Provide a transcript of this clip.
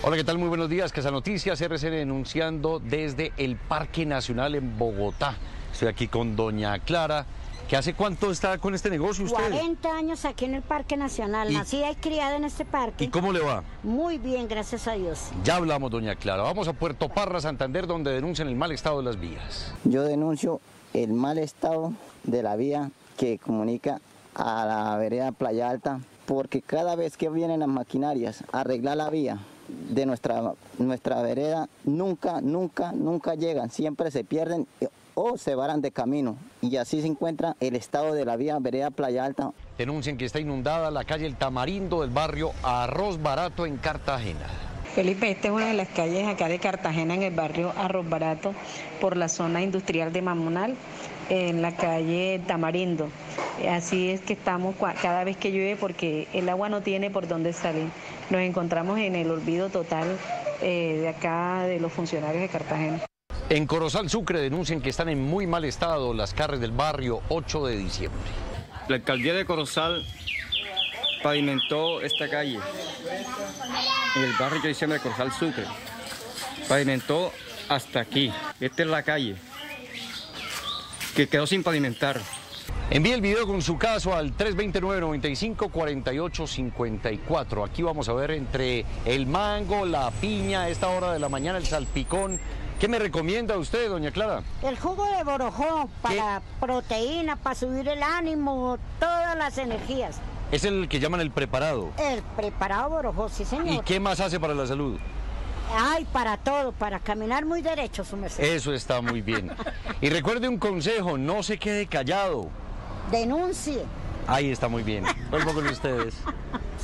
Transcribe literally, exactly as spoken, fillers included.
Hola, ¿qué tal? Muy buenos días. Casa Noticias, R C N denunciando desde el Parque Nacional en Bogotá. Estoy aquí con doña Clara. ¿Que hace cuánto está con este negocio usted? cuarenta años aquí en el Parque Nacional. ¿Y, Nacida y criada en este parque. ¿Y cómo le va? Muy bien, gracias a Dios. Ya hablamos, doña Clara. Vamos a Puerto Parra, Santander, donde denuncian el mal estado de las vías. Yo denuncio el mal estado de la vía que comunica a la vereda Playa Alta, porque cada vez que vienen las maquinarias a arreglar la vía de nuestra, nuestra vereda, nunca, nunca, nunca llegan, siempre se pierden o se varan de camino, y así se encuentra el estado de la vía vereda Playa Alta. Denuncian que está inundada la calle El Tamarindo del barrio Arroz Barato en Cartagena. Felipe, esta es una de las calles acá de Cartagena, en el barrio Arroz Barato, por la zona industrial de Mamonal, en la calle Tamarindo. Así es que estamos cada vez que llueve, porque el agua no tiene por dónde salir. Nos encontramos en el olvido total eh, de acá, de los funcionarios de Cartagena. En Corozal, Sucre, denuncian que están en muy mal estado las carreteras del barrio ocho de diciembre. La alcaldía de Corozal pavimentó esta calle, en el barrio ocho de diciembre de Corozal, Sucre. Pavimentó hasta aquí. Esta es la calle que quedó sin pavimentar. Envíe el video con su caso al tres dos nueve, nueve cinco, cuatro ocho cinco cuatro. Aquí vamos a ver entre el mango, la piña, a esta hora de la mañana, el salpicón. ¿Qué me recomienda usted, doña Clara? El jugo de borojó para ¿Qué? proteína, para subir el ánimo, todas las energías. Es el que llaman el preparado. El preparado borojó, sí, señor. ¿Y qué más hace para la salud? Ay, para todo, para caminar muy derecho, su merced. Eso está muy bien. Y recuerde un consejo, no se quede callado. Denuncie. Ahí está muy bien. Vuelvo con ustedes.